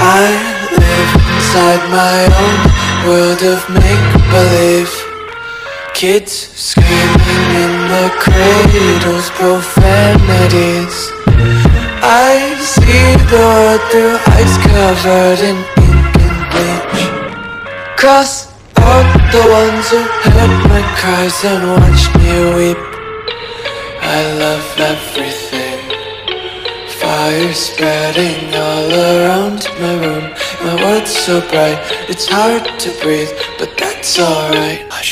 I live inside my own world of make-believe. Kids screaming in the cradles, profanities. I see the world through eyes covered in ink and bleach. Cross out the ones who heard my cries and watched me weep. I love everything. Fire spreading all around my room. My world's so bright, it's hard to breathe, but that's alright. Hush.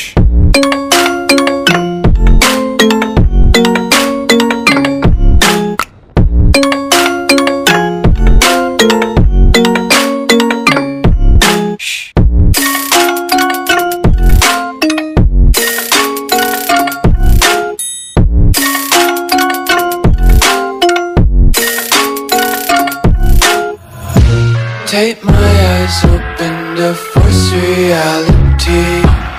Take my eyes open to force reality.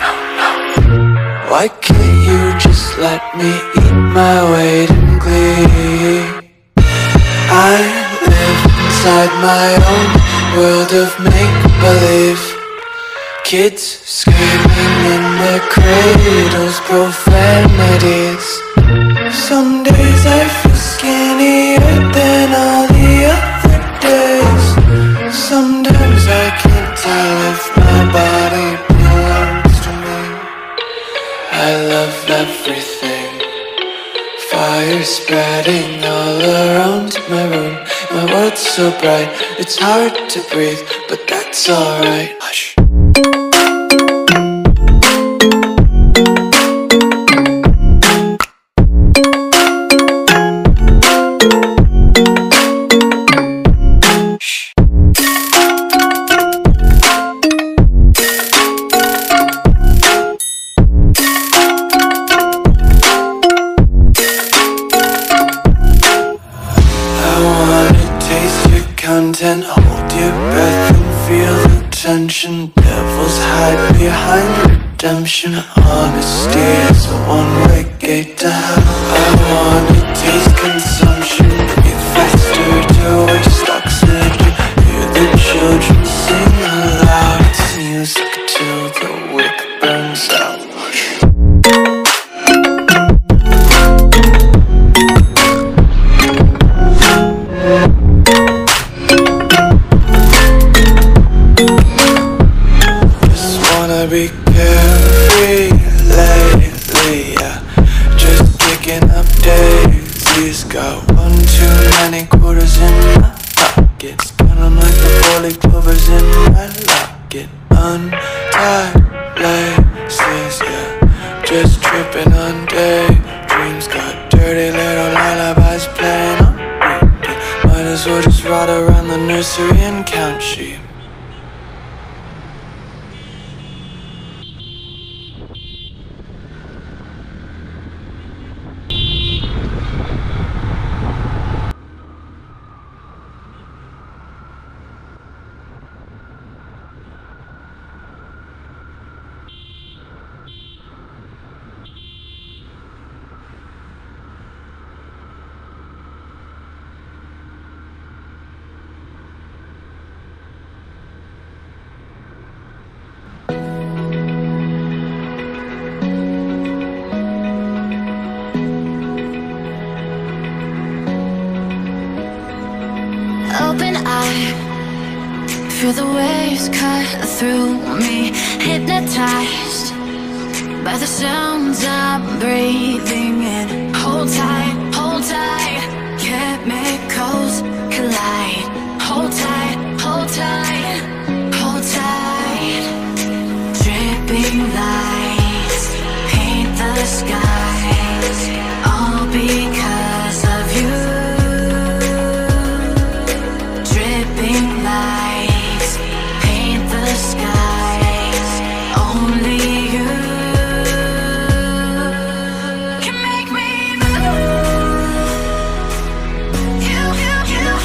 Why can't you just let me eat my weight in glee? I live inside my own world of make-believe. Kids screaming in their cradles, profanities. Some days I feel skinnier than all the other days. Sometimes I can't tell if my body belongs to me. I love everything. Fire spreading all around my room. My world's so bright, it's hard to breathe, but that's alright. Hush. Content, hold your breath and feel the tension. Devils hide behind redemption. Honesty is a one-way gate to hell. I wanna taste consumption. Breathe faster to waste oxygen. Hear the children sing aloud. It's music till the wick burns out. Be carefree lately, yeah. Just kicking up daisies. Got one too many quarters in my pockets. Got 'em like the four-leaf clovers in my locket. Untied laces, yeah. Just tripping on daydreams. Got dirty little lullabies playing on repeat. Might as well just ride around the nursery and count sheep. Open eye, feel the waves cut through me. Hypnotized by the sounds I'm breathing in. Hold tight, chemicals collide. Hold tight, hold tight, hold tight. Dripping lights paint the skies, all because of you. Dripping lights paint the skies, only you can make me move. You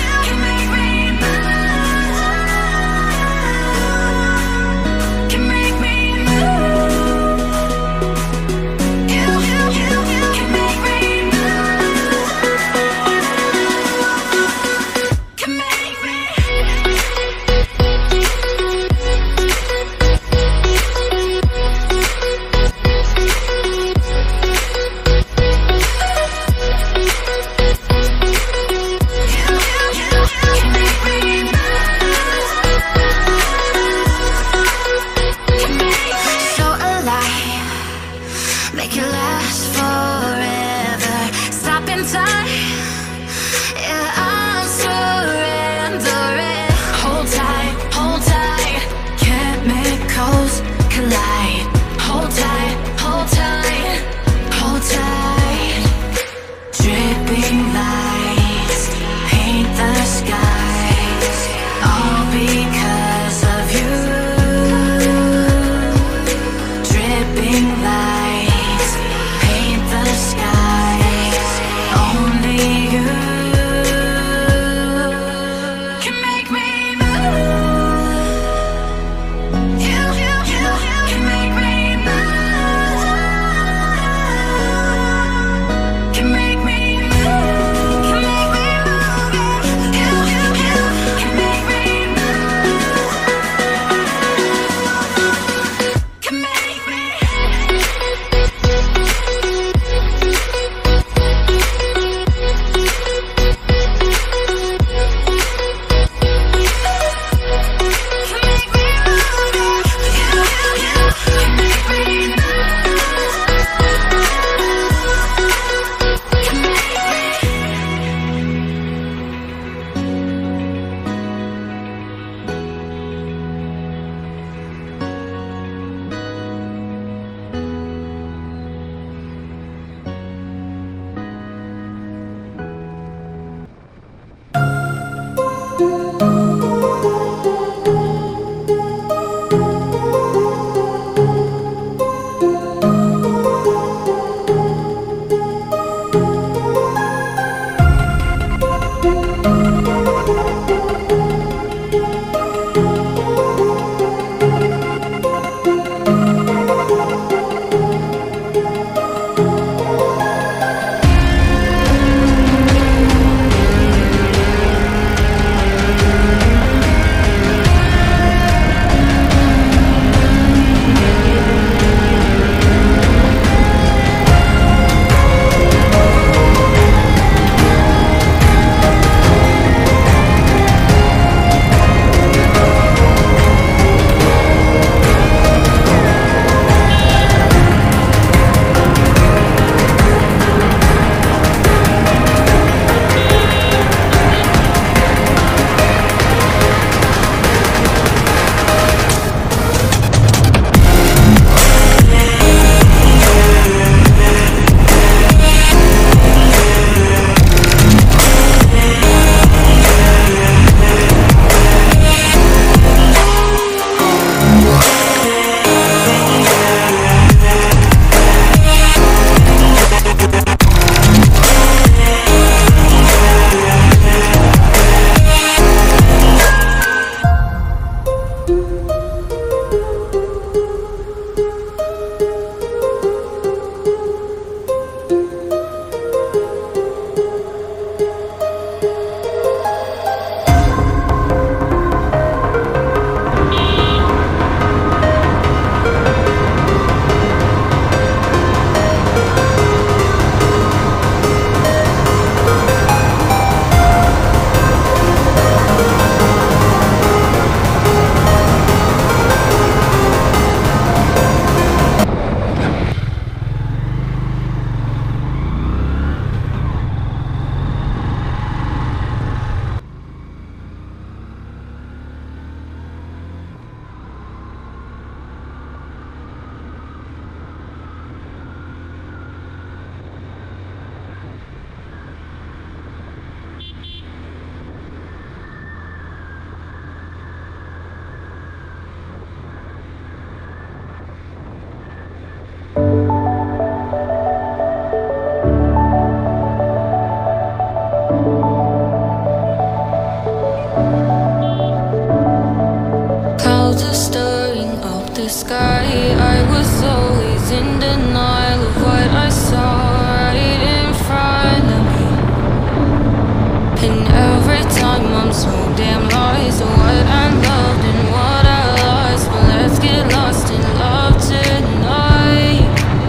sky. I was always in denial of what I saw right in front of me. And every time I'm so damn lost to what I loved and what I lost. But let's get lost in love tonight.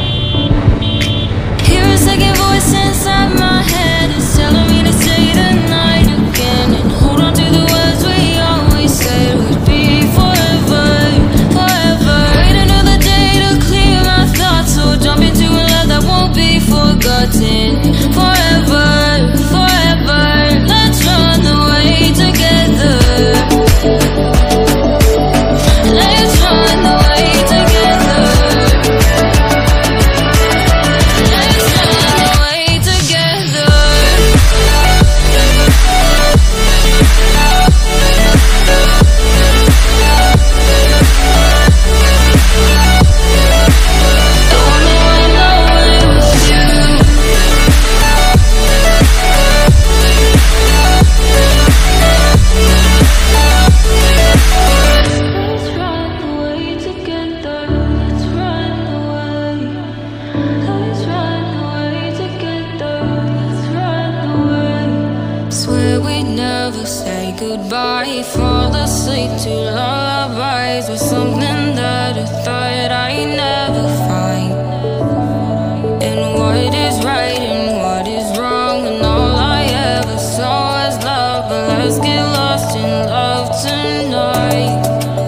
Hear a second voice inside my head, it's telling me to stay the night again and hold on to the words we always said would be forever, forever. Wait another day to clear my thoughts, so jump into a love that won't be forgotten. Forever, forever. Let's run away together. Let's run away together. Let's run away together. Don't know when away with you. Let's run away together. Let's run away. Let's run away together. Let's run away. Swear we'd never say goodbye. Fall asleep to lullabies with something that I thought I'd never find. And what is right and what is wrong, and all I ever saw was love. But let's get lost in love tonight.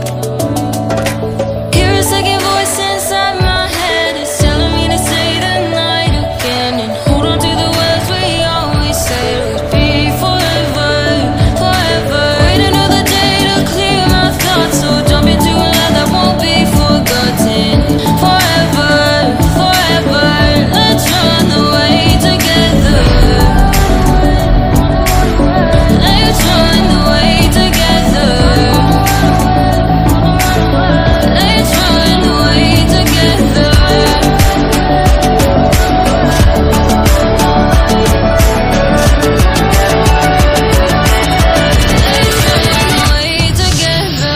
Hear a second voice inside my head, it's telling me to stay the night again and hold on to the words we always said would be forever, forever. Wait another day to clear my thoughts, so jump into a love that won't be forgotten. Forever, forever. Let's run away together. Let's run away together. Let's run away together. Let's run away together.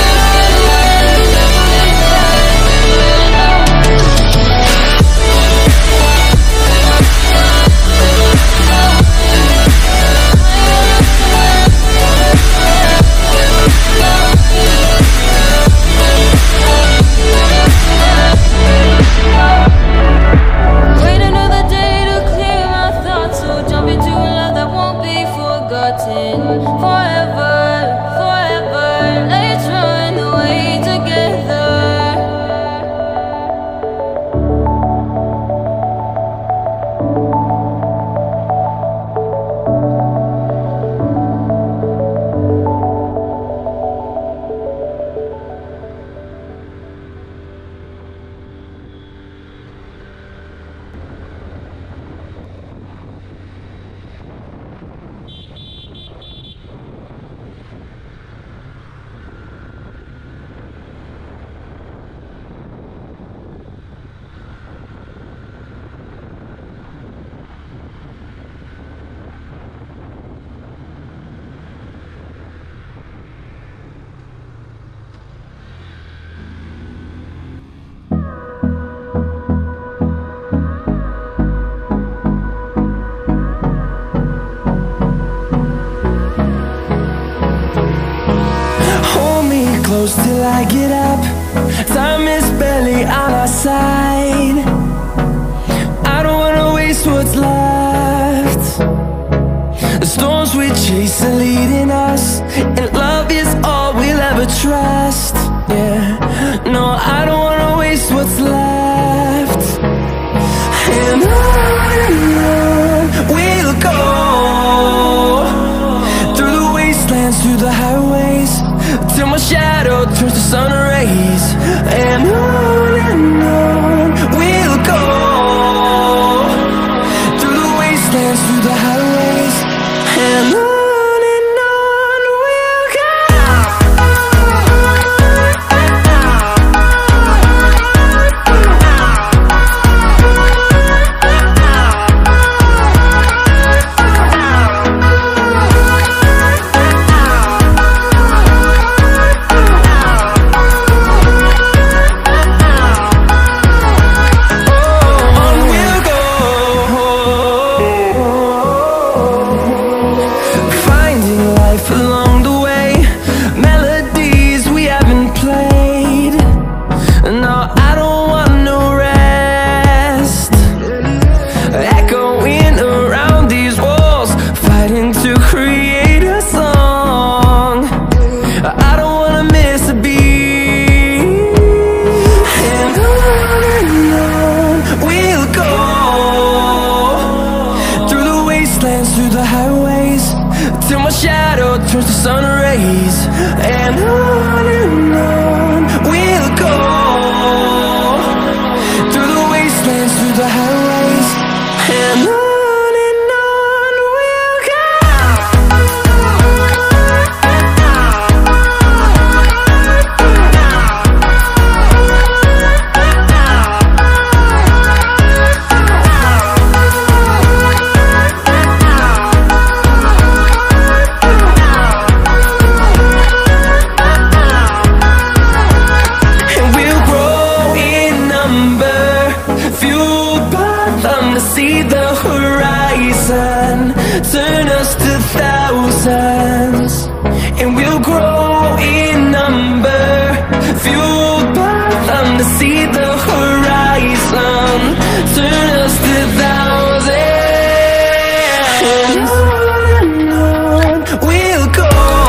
Wait another day to clear my thoughts, so jump into a love that won't be forgotten. Forever, forever. Let's run away together. Hold me close till I get up. Time is barely on our side. I don't wanna waste what's left. The storms we chase are leading us, and love is all we'll ever trust. Yeah, no, I don't wanna waste what's left. And on we'll go, through the wastelands, through the highways, till my shadow turns to sun rays. And on we'll go, through the wastelands, through the highways. And on we'll go. life along the way, melodies we haven't played. No, I don't want no rest, echoing around these walls, fighting to create a song. I don't wanna miss a beat. And on we'll go, through the wastelands, through the highways, till my shadow turns to sun rays. And on we'll go, through the wastelands, through the highways, and on we'll go. See the horizon, turn us to thousands, and we'll grow in number, fueled by them to see the horizon, turn us to thousands. And on we'll go,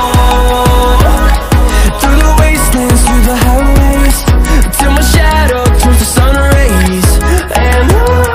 through the wastelands, through the highways, till my shadow turns to sun rays. And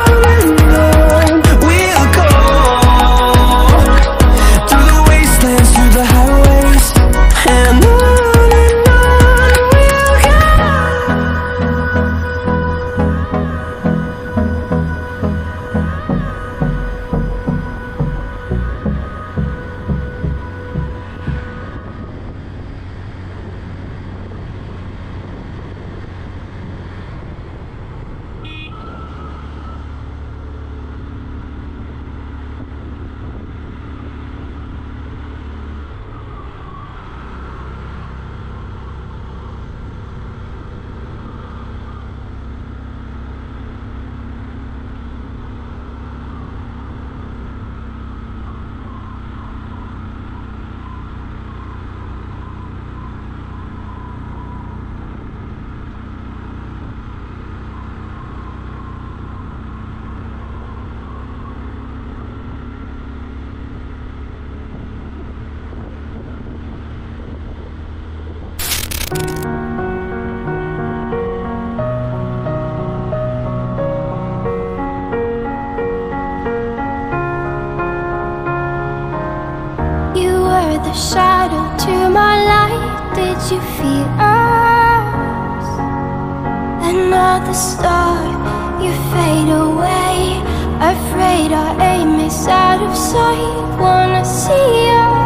the shadow to my light, did you feel us? Another star, you fade away, afraid our aim is out of sight. Wanna see us